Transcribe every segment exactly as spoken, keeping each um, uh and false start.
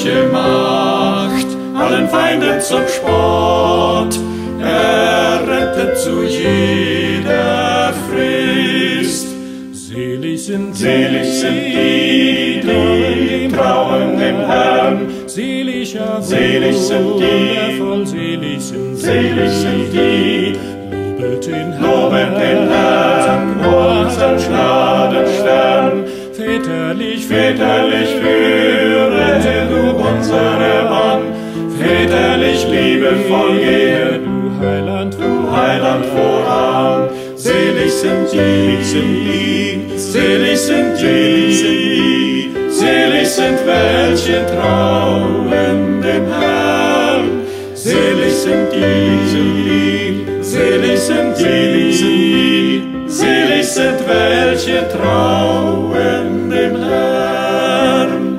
welche Macht, allen Feinden zum Spott, er rettet zu jeder Frist. Selig sind Selig sind die, die trauen dem Herrn, selig aber Selig sind die, voll selig sind selig sind die, lobet den Herrn, loben den Herrn, unseren Gnadenstern. väterlich, Väterlich führe du unsere Bahn, väterlich liebevoll gehe du Heiland, du Heiland voran. Selig sind die, sind die, selig sind die, selig sind welche trauen dem Herrn. Selig sind die, sind die, selig sind die, selig sind welche trauen dem Herrn.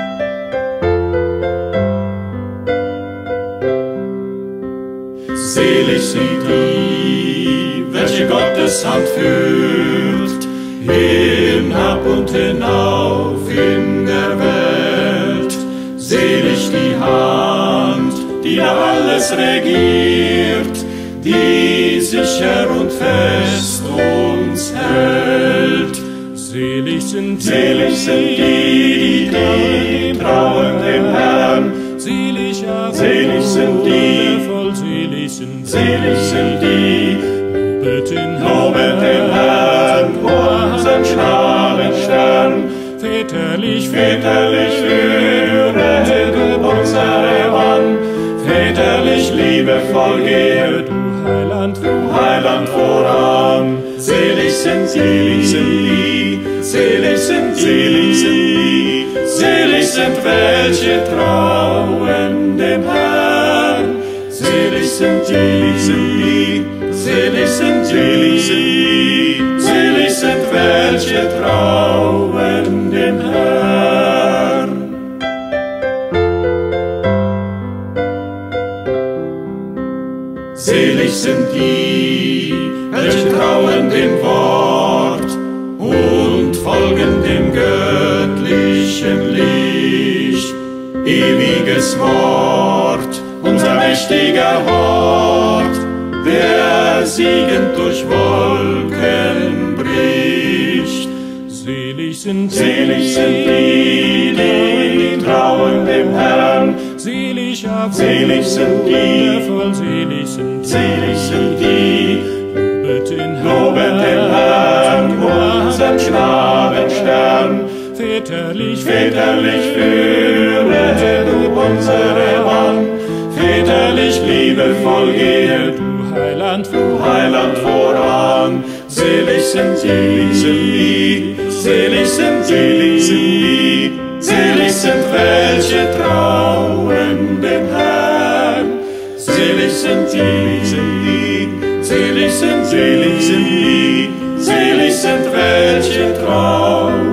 Selig sind die, welche Gottes Hand führt, hinab und hinauf in der Welt. Selig die Hand, die da alles regiert, die sicher und fest uns hält. selig sind Selig sind die, die trauen dem Herrn, selig aber Selig sind die, voll selig sind selig sind die, lobet den loben den Herrn, unseren Gnadenstern. väterlich, Väterlich führe du unsere Bahn, väterlich liebevoll gehe du du Heiland, Heiland voran. Selig sind die, sind die, selig sind die, sind die, selig sind welche trauen dem Herrn. Selig sind die, sind die, selig sind die, sind die, selig sind welche trauen dem Herrn. Selig sind die, welche trauen dem Wort und folgen dem göttlichen Licht. Ewiges Wort, unser mächtiger Hort, der siegend durch Wolken bricht. selig sind Selig sind die, die trauen dem Herrn, selig aber Selig sind die, voll selig sind selig sind die, lobet den loben den Herrn, unseren Gnadenstern. väterlich, Väterlich führe du unsere Bahn, väterlich liebevoll gehe du du Heiland, Heiland voran. Selig sind die, sind die, selig sind die, sind die, selig sind welche trauen dem Herrn. Selig sind die, sind die, selig sind die, sind die, selig sind welche trauen